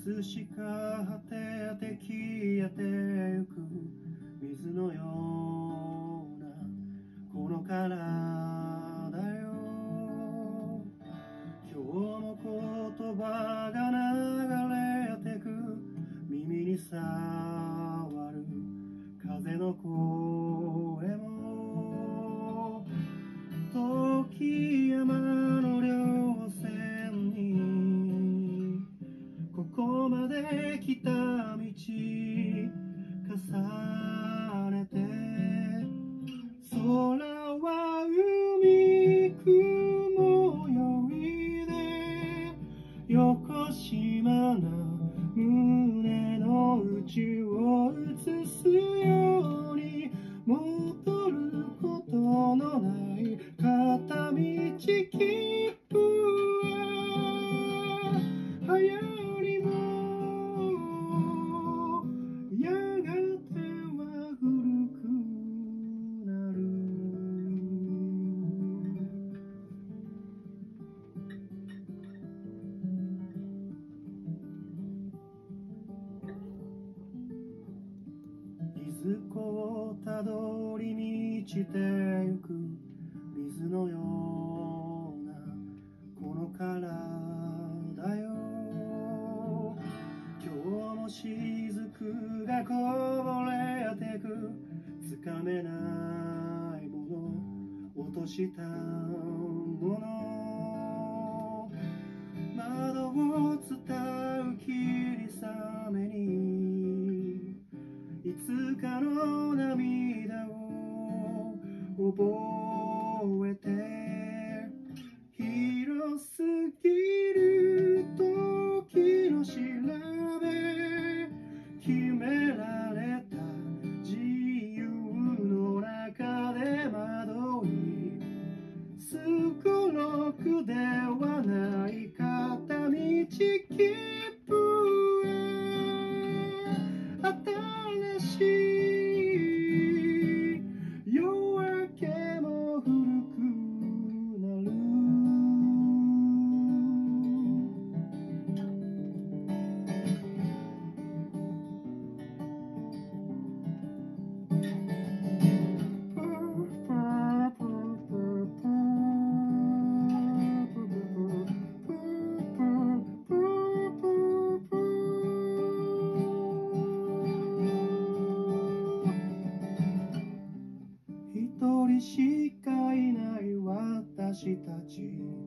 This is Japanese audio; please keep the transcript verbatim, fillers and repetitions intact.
つしか果てて消えてゆく水のようなこの体よ。今日も言葉が流れてく耳に触る風の声も時山の稜線にここまで来た道重ねて空は海雲よいでよこしまな胸の内を映すように戻ることのない片道切符は流行りもやがては古くなる。いずこをたどり満ちてゆく水のようなこの体よ。今日も雫がこぼれてくつかめないもの落としたもの窓を伝う霧雨にいつかの涙を覚えて広すぎる時の調べ決められた自由の中で惑いすごろくではない片道切符は新しい夜明けも古くなる。一人しかいない私たち